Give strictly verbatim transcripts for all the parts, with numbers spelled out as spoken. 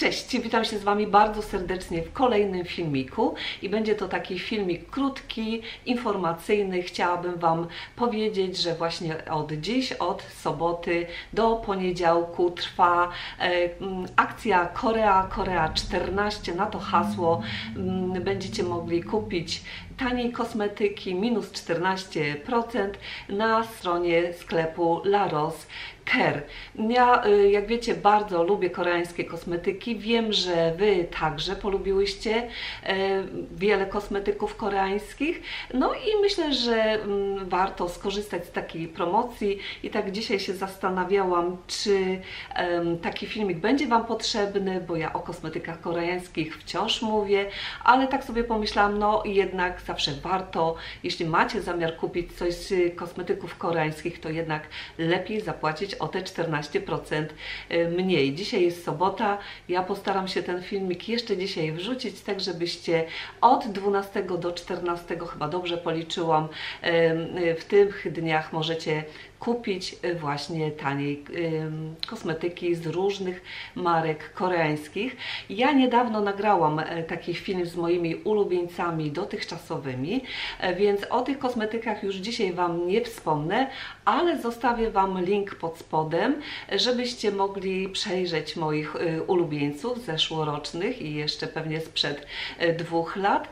Cześć, witam się z Wami bardzo serdecznie w kolejnym filmiku i będzie to taki filmik krótki, informacyjny. Chciałabym Wam powiedzieć, że właśnie od dziś, od soboty do poniedziałku trwa e, akcja Korea, Korea czternaście. Na to hasło m, będziecie mogli kupić taniej kosmetyki minus czternaście procent na stronie sklepu La Rose Care. Ja, jak wiecie, bardzo lubię koreańskie kosmetyki. Wiem, że Wy także polubiłyście wiele kosmetyków koreańskich. No i myślę, że warto skorzystać z takiej promocji. I tak dzisiaj się zastanawiałam, czy taki filmik będzie Wam potrzebny, bo ja o kosmetykach koreańskich wciąż mówię, ale tak sobie pomyślałam, no jednak zawsze warto, jeśli macie zamiar kupić coś z kosmetyków koreańskich, to jednak lepiej zapłacić o te czternaście procent mniej. Dzisiaj jest sobota, ja postaram się ten filmik jeszcze dzisiaj wrzucić, tak żebyście od dwunastego do czternastego, chyba dobrze policzyłam, w tych dniach możecie kupić właśnie taniej kosmetyki z różnych marek koreańskich. Ja niedawno nagrałam taki film z moimi ulubieńcami dotychczasowymi, więc o tych kosmetykach już dzisiaj Wam nie wspomnę, ale zostawię Wam link pod spodem, żebyście mogli przejrzeć moich ulubieńców zeszłorocznych i jeszcze pewnie sprzed dwóch lat.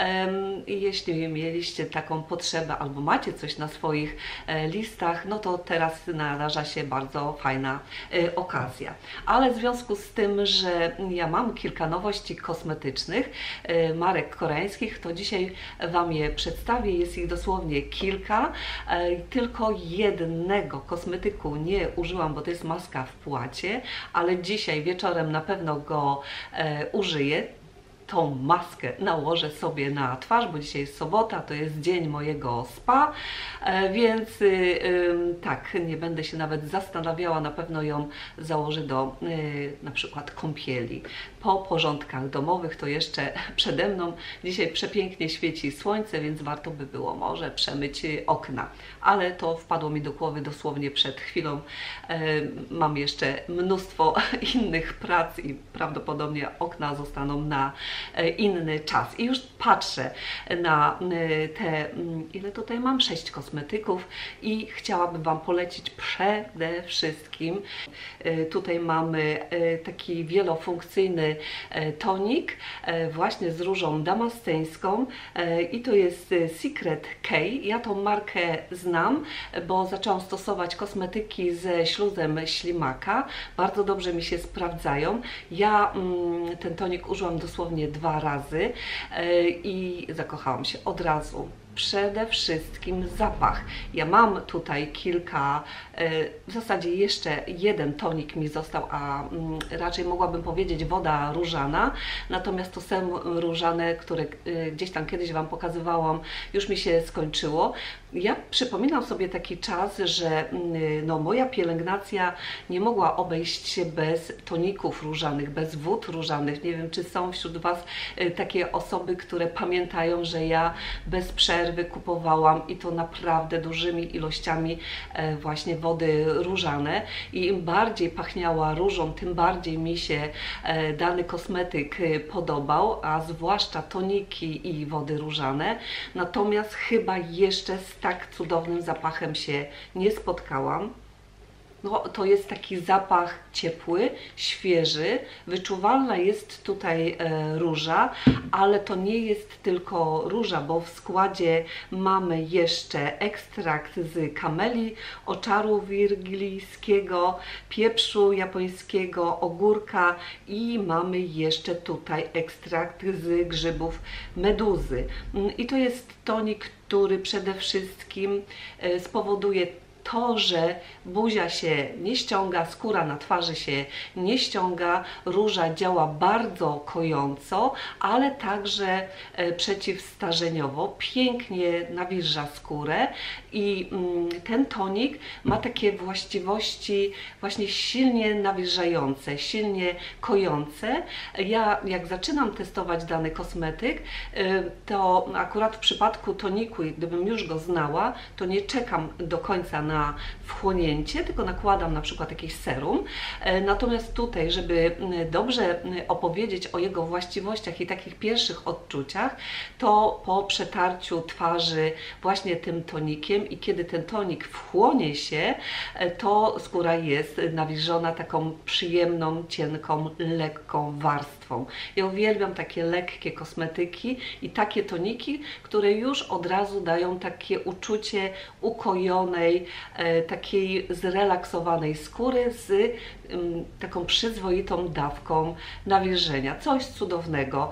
Jeśli mieliście taką potrzebę albo macie coś na swoich listach, no to teraz nadarza się bardzo fajna y, okazja. Ale w związku z tym, że ja mam kilka nowości kosmetycznych y, marek koreańskich, to dzisiaj Wam je przedstawię. Jest ich dosłownie kilka. Y, tylko jednego kosmetyku nie użyłam, bo to jest maska w płacie, ale dzisiaj wieczorem na pewno go y, użyję. Tą maskę nałożę sobie na twarz, bo dzisiaj jest sobota, to jest dzień mojego spa, więc yy, tak, nie będę się nawet zastanawiała, na pewno ją założę do yy, na przykład kąpieli. Po porządkach domowych to jeszcze przede mną. Dzisiaj przepięknie świeci słońce, więc warto by było może przemyć okna. Ale to wpadło mi do głowy dosłownie przed chwilą. Yy, mam jeszcze mnóstwo innych prac i prawdopodobnie okna zostaną na inny czas. I już patrzę na te, ile tutaj mam? Sześć kosmetyków i chciałabym Wam polecić przede wszystkim. Tutaj mamy taki wielofunkcyjny tonik właśnie z różą damasceńską i to jest Secret K. Ja tą markę znam, bo zaczęłam stosować kosmetyki ze śluzem ślimaka. Bardzo dobrze mi się sprawdzają. Ja ten tonik użyłam dosłownie dwa razy i zakochałam się od razu. Przede wszystkim zapach. Ja mam tutaj kilka, w zasadzie jeszcze jeden tonik mi został, a raczej mogłabym powiedzieć woda różana, natomiast to sem różane, które gdzieś tam kiedyś Wam pokazywałam, już mi się skończyło. Ja przypominam sobie taki czas, że no, moja pielęgnacja nie mogła obejść się bez toników różanych, bez wód różanych. Nie wiem, czy są wśród Was takie osoby, które pamiętają, że ja bez przerwy kupowałam i to naprawdę dużymi ilościami właśnie wody różane i im bardziej pachniała różą, tym bardziej mi się dany kosmetyk podobał, a zwłaszcza toniki i wody różane. Natomiast chyba jeszcze z tak cudownym zapachem się nie spotkałam. No, to jest taki zapach ciepły, świeży, wyczuwalna jest tutaj e, róża, ale to nie jest tylko róża, bo w składzie mamy jeszcze ekstrakt z kameli, oczaru wirgilijskiego, pieprzu japońskiego, ogórka i mamy jeszcze tutaj ekstrakt z grzybów meduzy. I to jest tonik, który przede wszystkim e, spowoduje to, że buzia się nie ściąga, skóra na twarzy się nie ściąga, róża działa bardzo kojąco, ale także przeciwstarzeniowo, pięknie nawilża skórę i ten tonik ma takie właściwości właśnie silnie nawilżające, silnie kojące. Ja jak zaczynam testować dany kosmetyk, to akurat w przypadku toniku, gdybym już go znała, to nie czekam do końca na na wchłonięcie, tylko nakładam na przykład jakieś serum. Natomiast tutaj, żeby dobrze opowiedzieć o jego właściwościach i takich pierwszych odczuciach, to po przetarciu twarzy właśnie tym tonikiem i kiedy ten tonik wchłonie się, to skóra jest nawilżona taką przyjemną, cienką, lekką warstwą. Ja uwielbiam takie lekkie kosmetyki i takie toniki, które już od razu dają takie uczucie ukojonej, takiej zrelaksowanej skóry z taką przyzwoitą dawką nawilżenia. Coś cudownego.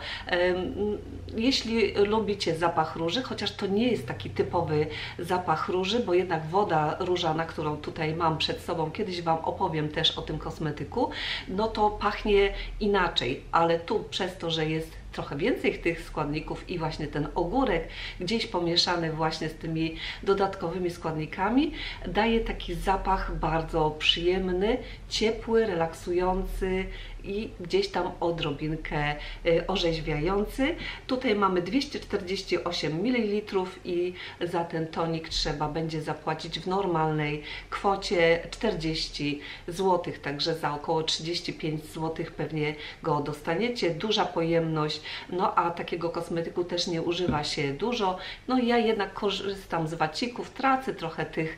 Jeśli lubicie zapach róży, chociaż to nie jest taki typowy zapach róży, bo jednak woda różana, którą tutaj mam przed sobą, kiedyś Wam opowiem też o tym kosmetyku, no to pachnie inaczej, ale tu przez to, że jest trochę więcej tych składników i właśnie ten ogórek gdzieś pomieszany właśnie z tymi dodatkowymi składnikami daje taki zapach bardzo przyjemny, ciepły, relaksujący i gdzieś tam odrobinkę orzeźwiający. Tutaj mamy dwieście czterdzieści osiem mililitrów i za ten tonik trzeba będzie zapłacić w normalnej kwocie czterdzieści złotych, także za około trzydzieści pięć złotych pewnie go dostaniecie. Duża pojemność, no a takiego kosmetyku też nie używa się dużo. No ja jednak korzystam z wacików, tracę trochę tych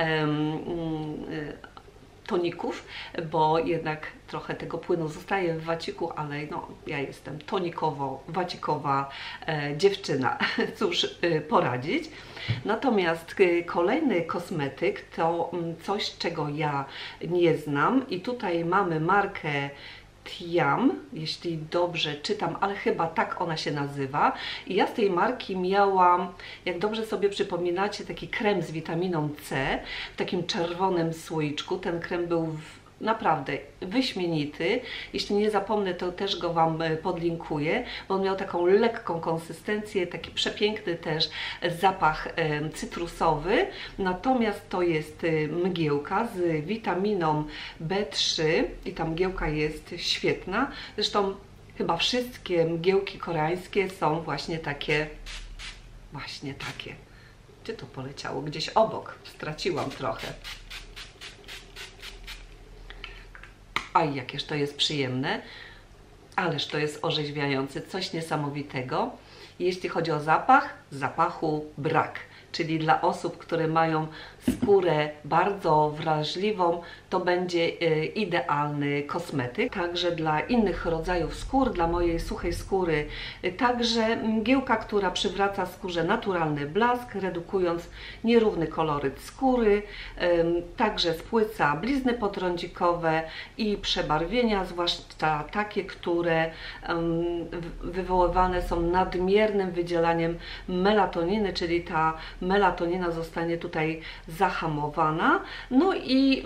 um, toników, bo jednak trochę tego płynu zostaje w waciku, ale no, ja jestem tonikowo-wacikowa e, dziewczyna. Cóż e, poradzić. Natomiast e, kolejny kosmetyk to m, coś, czego ja nie znam i tutaj mamy markę Tiam, jeśli dobrze czytam, ale chyba tak ona się nazywa. I ja z tej marki miałam, jak dobrze sobie przypominacie, taki krem z witaminą C w takim czerwonym słoiczku. Ten krem był w naprawdę wyśmienity. Jeśli nie zapomnę, to też go Wam podlinkuję, bo on miał taką lekką konsystencję, taki przepiękny też zapach cytrusowy. Natomiast to jest mgiełka z witaminą B trzy i ta mgiełka jest świetna. Zresztą chyba wszystkie mgiełki koreańskie są właśnie takie, właśnie takie. Gdzie to poleciało? Gdzieś obok. Straciłam trochę. Aj, jakież to jest przyjemne, ależ to jest orzeźwiające, coś niesamowitego. Jeśli chodzi o zapach, zapachu brak. Czyli dla osób, które mają skórę bardzo wrażliwą, to będzie idealny kosmetyk. Także dla innych rodzajów skór, dla mojej suchej skóry, także mgiełka, która przywraca skórze naturalny blask, redukując nierówny koloryt skóry, także spłyca blizny potrądzikowe i przebarwienia, zwłaszcza takie, które wywoływane są nadmiernym wydzielaniem melatoniny, czyli ta melatonina zostanie tutaj zahamowana. No i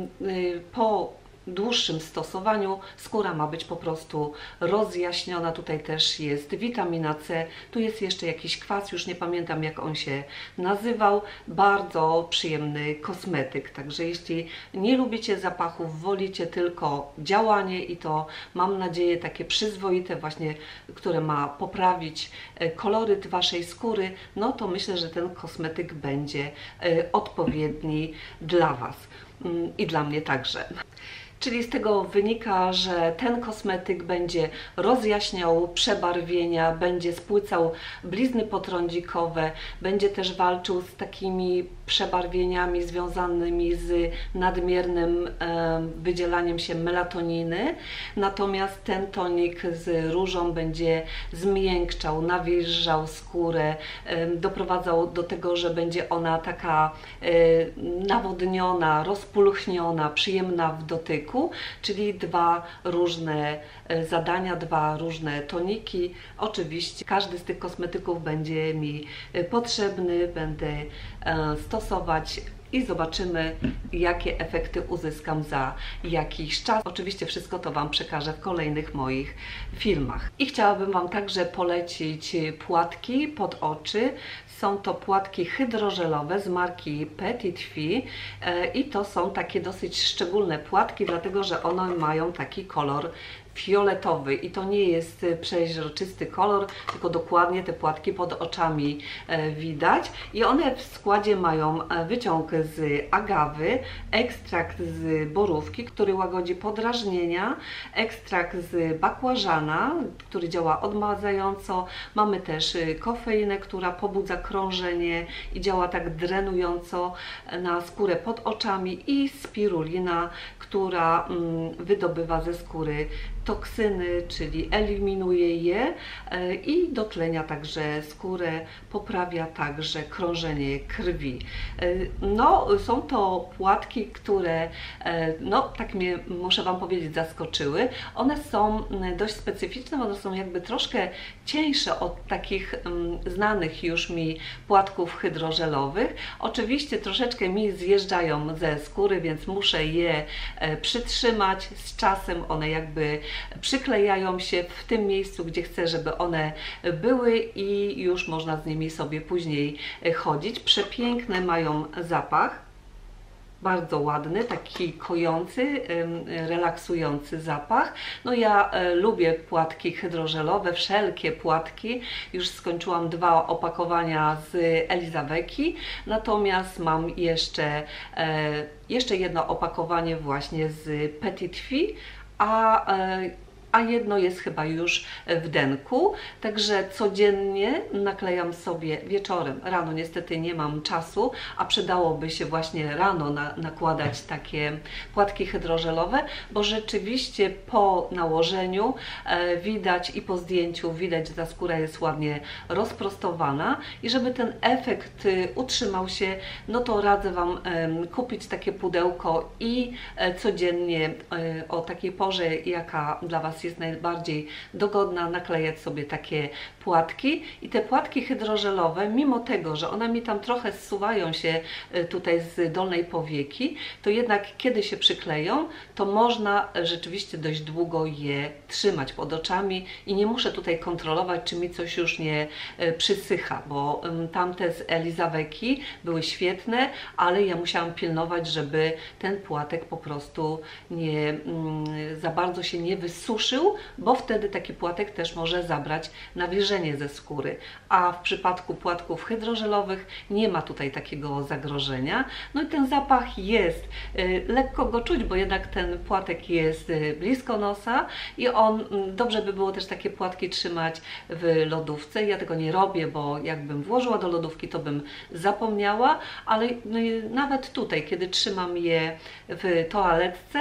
po dłuższym stosowaniu skóra ma być po prostu rozjaśniona. Tutaj też jest witamina C, tu jest jeszcze jakiś kwas, już nie pamiętam jak on się nazywał. Bardzo przyjemny kosmetyk, także jeśli nie lubicie zapachów, wolicie tylko działanie i to mam nadzieję takie przyzwoite właśnie, które ma poprawić koloryt Waszej skóry, no to myślę, że ten kosmetyk będzie odpowiedni dla Was i dla mnie także. Czyli z tego wynika, że ten kosmetyk będzie rozjaśniał przebarwienia, będzie spłycał blizny potrądzikowe, będzie też walczył z takimi przebarwieniami związanymi z nadmiernym e, wydzielaniem się melatoniny. Natomiast ten tonik z różą będzie zmiękczał, nawilżał skórę, e, doprowadzał do tego, że będzie ona taka e, nawodniona, rozpulchniona, przyjemna w dotyku. Czyli dwa różne zadania, dwa różne toniki. Oczywiście każdy z tych kosmetyków będzie mi potrzebny, będę stosować i zobaczymy, jakie efekty uzyskam za jakiś czas. Oczywiście wszystko to Wam przekażę w kolejnych moich filmach. I chciałabym Wam także polecić płatki pod oczy. Są to płatki hydrożelowe z marki Petit Fi i to są takie dosyć szczególne płatki, dlatego że one mają taki kolor fioletowy i to nie jest przeźroczysty kolor, tylko dokładnie te płatki pod oczami widać i one w składzie mają wyciąg z agawy, ekstrakt z borówki, który łagodzi podrażnienia, ekstrakt z bakłażana, który działa odmładzająco, mamy też kofeinę, która pobudza krążenie i działa tak drenująco na skórę pod oczami i spirulina, która wydobywa ze skóry toksyny, czyli eliminuje je i dotlenia także skórę, poprawia także krążenie krwi. No, są to płatki, które, no, tak mnie, muszę Wam powiedzieć, zaskoczyły. One są dość specyficzne, one są jakby troszkę cieńsze od takich znanych już mi płatków hydrożelowych. Oczywiście troszeczkę mi zjeżdżają ze skóry, więc muszę je przytrzymać. Z czasem one jakby przyklejają się w tym miejscu, gdzie chcę, żeby one były i już można z nimi sobie później chodzić. Przepiękne mają zapach, bardzo ładny, taki kojący, relaksujący zapach. No ja lubię płatki hydrożelowe, wszelkie płatki. Już skończyłam dwa opakowania z Elizaweki, natomiast mam jeszcze, jeszcze jedno opakowanie właśnie z Petit Fi, a a jedno jest chyba już w denku, także codziennie naklejam sobie wieczorem. Rano niestety nie mam czasu, a przydałoby się właśnie rano na, nakładać takie płatki hydrożelowe, bo rzeczywiście po nałożeniu e, widać i po zdjęciu widać, że ta skóra jest ładnie rozprostowana i żeby ten efekt y, utrzymał się, no to radzę Wam y, kupić takie pudełko i y, codziennie y, o takiej porze, jaka dla Was jest najbardziej dogodna, naklejać sobie takie płatki i te płatki hydrożelowe, mimo tego, że one mi tam trochę zsuwają się tutaj z dolnej powieki, to jednak kiedy się przykleją, to można rzeczywiście dość długo je trzymać pod oczami i nie muszę tutaj kontrolować, czy mi coś już nie przysycha, bo tamte z Elizaweki były świetne, ale ja musiałam pilnować, żeby ten płatek po prostu nie za bardzo się nie wysuszył, bo wtedy taki płatek też może zabrać nawilżenie ze skóry, a w przypadku płatków hydrożelowych nie ma tutaj takiego zagrożenia. No i ten zapach jest, lekko go czuć, bo jednak ten płatek jest blisko nosa i on, dobrze by było też takie płatki trzymać w lodówce. Ja tego nie robię, bo jakbym włożyła do lodówki, to bym zapomniała, ale nawet tutaj, kiedy trzymam je w toaletce,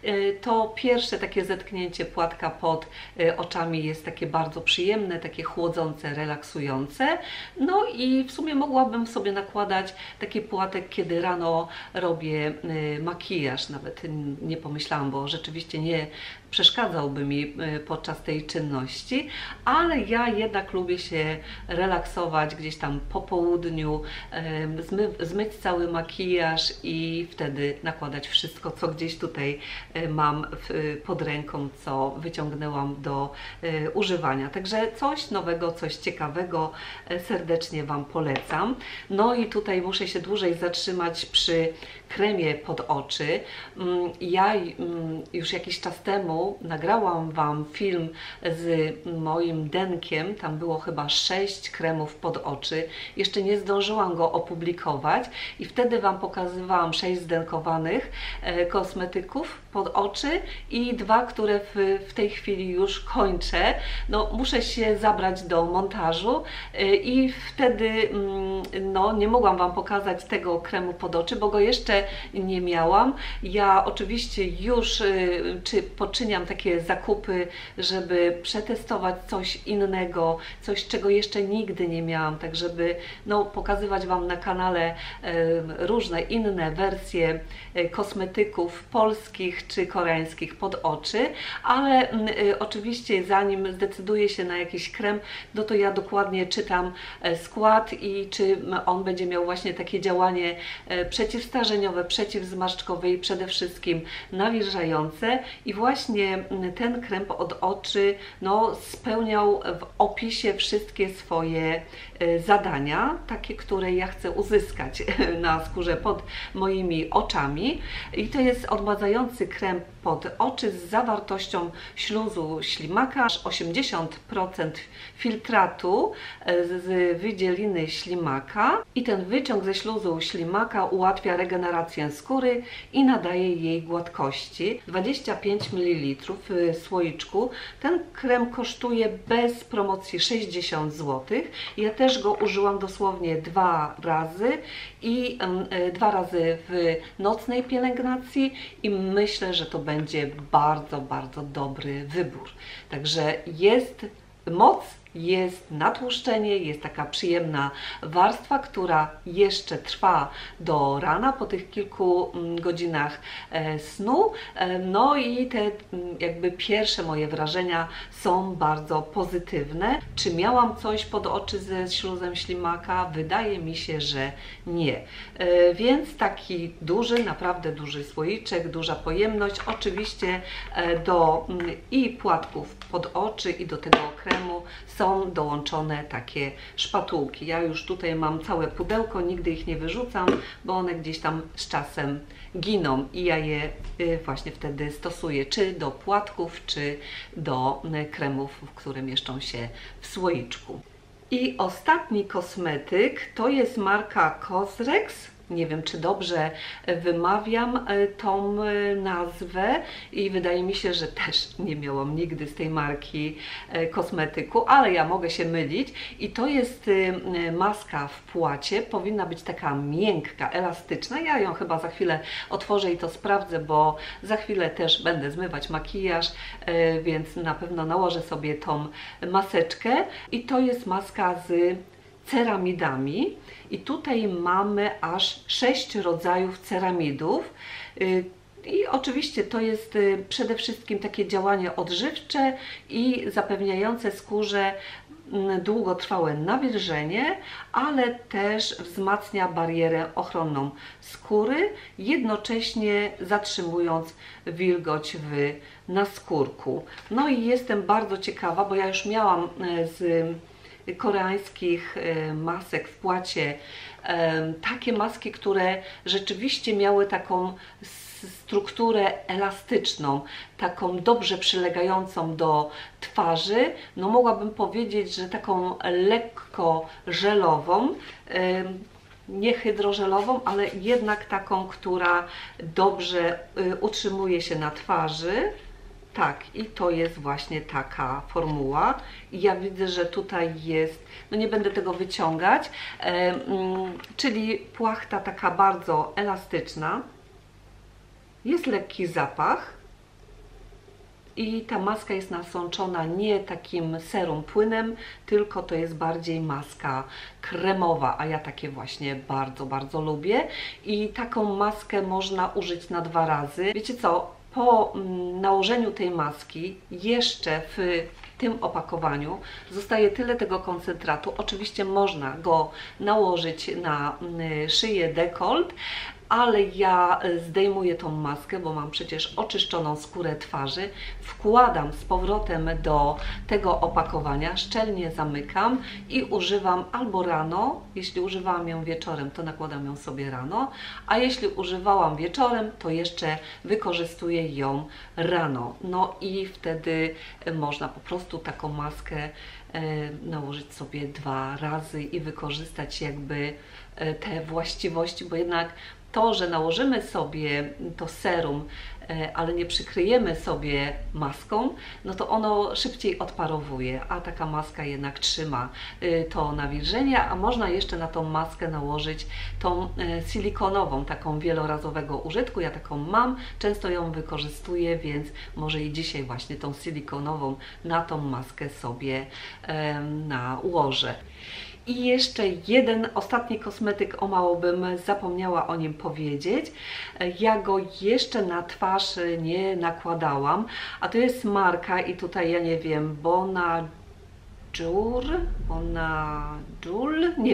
to pierwsze takie zetknięcie płatka pod oczami jest takie bardzo przyjemne, takie chłodzące, relaksujące. No i w sumie mogłabym sobie nakładać taki płatek, kiedy rano robię makijaż. Nawet nie pomyślałam, bo rzeczywiście nie przeszkadzałby mi podczas tej czynności, ale ja jednak lubię się relaksować gdzieś tam po południu, zmy, zmyć cały makijaż i wtedy nakładać wszystko, co gdzieś tutaj mam w, pod ręką, co wyciągnęłam do używania. Także coś nowego, coś ciekawego serdecznie Wam polecam. No i tutaj muszę się dłużej zatrzymać przy kremie pod oczy. Ja już jakiś czas temu nagrałam Wam film z moim denkiem, tam było chyba sześć kremów pod oczy. Jeszcze nie zdążyłam go opublikować i wtedy Wam pokazywałam sześć zdenkowanych kosmetyków pod oczy i dwa, które w, w tej chwili już kończę. No, muszę się zabrać do montażu i wtedy no, nie mogłam Wam pokazać tego kremu pod oczy, bo go jeszcze nie miałam. Ja oczywiście już czy poczyniam takie zakupy, żeby przetestować coś innego, coś, czego jeszcze nigdy nie miałam, tak żeby no, pokazywać Wam na kanale różne inne wersje kosmetyków polskich czy koreańskich pod oczy, ale oczywiście zanim zdecyduję się na jakiś krem, no to ja dokładnie czytam skład i czy on będzie miał właśnie takie działanie przeciwstarzeniowe, przeciwzmarszczkowe i przede wszystkim nawilżające. I właśnie ten krem pod oczy no, spełniał w opisie wszystkie swoje zadania, takie, które ja chcę uzyskać na skórze pod moimi oczami. I to jest odmładzający krem pod oczy z zawartością śluzu ślimaka, aż osiemdziesiąt procent filtratu z wydzieliny ślimaka i ten wyciąg ze śluzu ślimaka ułatwia regenerację skóry i nadaje jej gładkości. dwadzieścia pięć mililitrów w słoiczku. Ten krem kosztuje bez promocji sześćdziesiąt złotych. Ja też go użyłam dosłownie dwa razy i y, dwa razy w nocnej pielęgnacji i myślę, że to będzie bardzo, bardzo dobry wybór. Także jest moc, jest natłuszczenie, jest taka przyjemna warstwa, która jeszcze trwa do rana po tych kilku godzinach snu. No i te jakby pierwsze moje wrażenia są bardzo pozytywne. Czy miałam coś pod oczy ze śluzem ślimaka? Wydaje mi się, że nie. Więc taki duży, naprawdę duży słoiczek, duża pojemność. Oczywiście do i płatków pod oczy i do tego kremu są są dołączone takie szpatułki. Ja już tutaj mam całe pudełko, nigdy ich nie wyrzucam, bo one gdzieś tam z czasem giną i ja je właśnie wtedy stosuję, czy do płatków, czy do kremów, które mieszczą się w słoiczku. I ostatni kosmetyk to jest marka Cosrx. Nie wiem, czy dobrze wymawiam tą nazwę i wydaje mi się, że też nie miałam nigdy z tej marki kosmetyku, ale ja mogę się mylić. I to jest maska w płacie, powinna być taka miękka, elastyczna. Ja ją chyba za chwilę otworzę i to sprawdzę, bo za chwilę też będę zmywać makijaż, więc na pewno nałożę sobie tą maseczkę. I to jest maska z ceramidami i tutaj mamy aż sześć rodzajów ceramidów i oczywiście to jest przede wszystkim takie działanie odżywcze i zapewniające skórze długotrwałe nawilżenie, ale też wzmacnia barierę ochronną skóry, jednocześnie zatrzymując wilgoć w naskórku. No i jestem bardzo ciekawa, bo ja już miałam z koreańskich masek w płacie takie maski, które rzeczywiście miały taką strukturę elastyczną, taką dobrze przylegającą do twarzy. No mogłabym powiedzieć, że taką lekko żelową, nie hydrożelową, ale jednak taką, która dobrze utrzymuje się na twarzy. Tak, i to jest właśnie taka formuła. I ja widzę, że tutaj jest, no nie będę tego wyciągać, e, mm, czyli płachta taka bardzo elastyczna. Jest lekki zapach i ta maska jest nasączona nie takim serum płynem, tylko to jest bardziej maska kremowa, a ja takie właśnie bardzo, bardzo lubię. I taką maskę można użyć na dwa razy. Wiecie co? Po nałożeniu tej maski jeszcze w tym opakowaniu zostaje tyle tego koncentratu. Oczywiście można go nałożyć na szyję, dekolt, ale ja zdejmuję tą maskę, bo mam przecież oczyszczoną skórę twarzy, wkładam z powrotem do tego opakowania, szczelnie zamykam i używam albo rano, jeśli używałam ją wieczorem, to nakładam ją sobie rano, a jeśli używałam wieczorem, to jeszcze wykorzystuję ją rano. No i wtedy można po prostu taką maskę nałożyć sobie dwa razy i wykorzystać jakby te właściwości, bo jednak to, że nałożymy sobie to serum, ale nie przykryjemy sobie maską, no to ono szybciej odparowuje, a taka maska jednak trzyma to nawilżenie, a można jeszcze na tą maskę nałożyć tą silikonową, taką wielorazowego użytku. Ja taką mam, często ją wykorzystuję, więc może i dzisiaj właśnie tą silikonową na tą maskę sobie nałożę. I jeszcze jeden ostatni kosmetyk, o mało bym zapomniała o nim powiedzieć. Ja go jeszcze na twarz nie nakładałam, a to jest marka i tutaj ja nie wiem, Bonjour, Bonjour, nie wiem,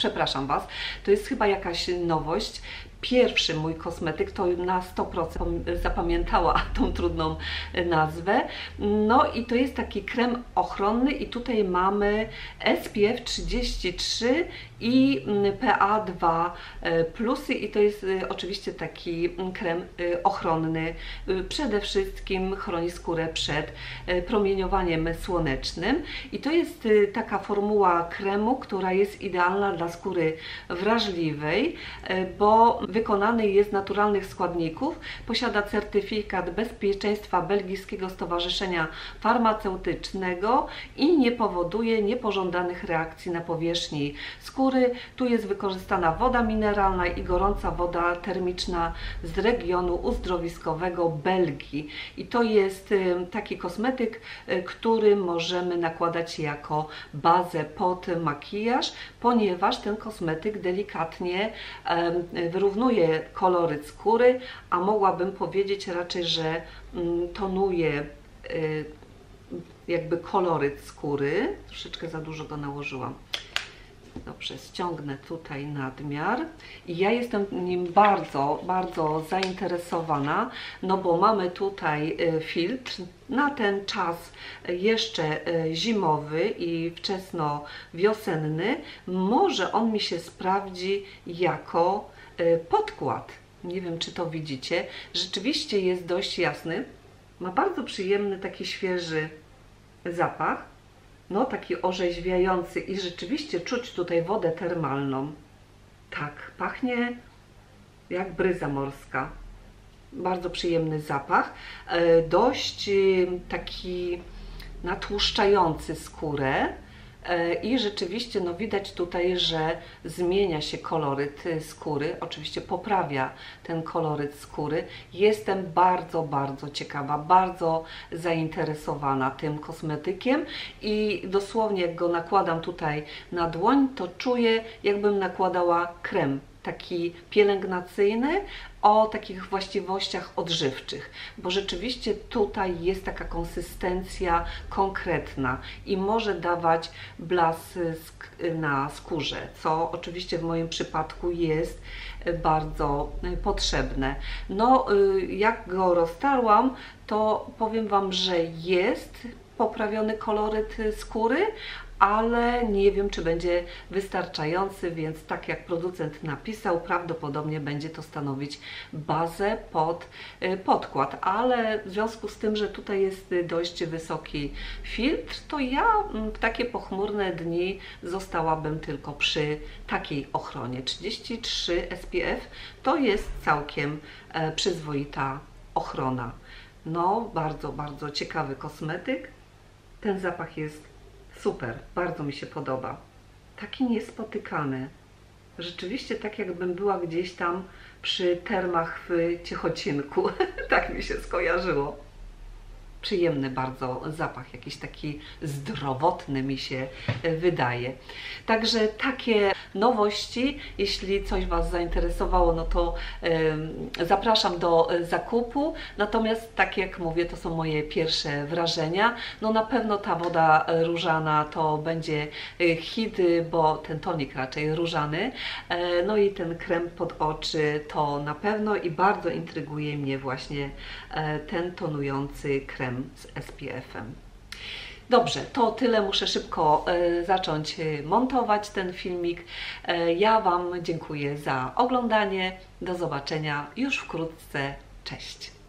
przepraszam Was, to jest chyba jakaś nowość. Pierwszy mój kosmetyk, to na sto procent zapamiętała tą trudną nazwę. No i to jest taki krem ochronny i tutaj mamy S P F trzydzieści trzy i P A dwa plusy i to jest oczywiście taki krem ochronny. Przede wszystkim chroni skórę przed promieniowaniem słonecznym i to jest taka formuła kremu, która jest idealna dla skóry wrażliwej, bo wykonany jest z naturalnych składników, posiada certyfikat bezpieczeństwa Belgijskiego Stowarzyszenia Farmaceutycznego i nie powoduje niepożądanych reakcji na powierzchni skóry. Tu jest wykorzystana woda mineralna i gorąca woda termiczna z regionu uzdrowiskowego Belgii. I to jest taki kosmetyk, który możemy nakładać jako bazę pod makijaż, ponieważ ten kosmetyk delikatnie wyrównuje koloryt skóry, a mogłabym powiedzieć raczej, że tonuje jakby koloryt skóry. Troszeczkę za dużo go nałożyłam. Dobrze, ściągnę tutaj nadmiar i ja jestem nim bardzo, bardzo zainteresowana, no bo mamy tutaj filtr na ten czas jeszcze zimowy i wczesno wiosenny. Może on mi się sprawdzi jako podkład. Nie wiem, czy to widzicie. Rzeczywiście jest dość jasny. Ma bardzo przyjemny, taki świeży zapach. No, taki orzeźwiający i rzeczywiście czuć tutaj wodę termalną. Tak, pachnie jak bryza morska. Bardzo przyjemny zapach. Dość taki natłuszczający skórę. I rzeczywiście no, widać tutaj, że zmienia się koloryt skóry, oczywiście poprawia ten koloryt skóry. Jestem bardzo, bardzo ciekawa, bardzo zainteresowana tym kosmetykiem i dosłownie jak go nakładam tutaj na dłoń, to czuję, jakbym nakładała krem taki pielęgnacyjny o takich właściwościach odżywczych, bo rzeczywiście tutaj jest taka konsystencja konkretna i może dawać blask na skórze, co oczywiście w moim przypadku jest bardzo potrzebne. No, jak go roztarłam, to powiem Wam, że jest poprawiony koloryt skóry, ale nie wiem, czy będzie wystarczający, więc tak jak producent napisał, prawdopodobnie będzie to stanowić bazę pod podkład, ale w związku z tym, że tutaj jest dość wysoki filtr, to ja w takie pochmurne dni zostałabym tylko przy takiej ochronie. trzydzieści trzy S P F to jest całkiem przyzwoita ochrona. No, bardzo, bardzo ciekawy kosmetyk. Ten zapach jest super, bardzo mi się podoba. Taki niespotykany. Rzeczywiście tak jakbym była gdzieś tam przy termach w Ciechocinku. Tak mi się skojarzyło. Przyjemny bardzo zapach, jakiś taki zdrowotny mi się wydaje. Także takie nowości, jeśli coś Was zainteresowało, no to y, zapraszam do zakupu. Natomiast tak jak mówię, to są moje pierwsze wrażenia. No na pewno ta woda różana to będzie hit, bo ten tonik raczej różany. E, no i ten krem pod oczy to na pewno i bardzo intryguje mnie właśnie e, ten tonujący krem z S P F-em. Dobrze, to tyle. Muszę szybko e, zacząć montować ten filmik. E, ja Wam dziękuję za oglądanie. Do zobaczenia już wkrótce. Cześć!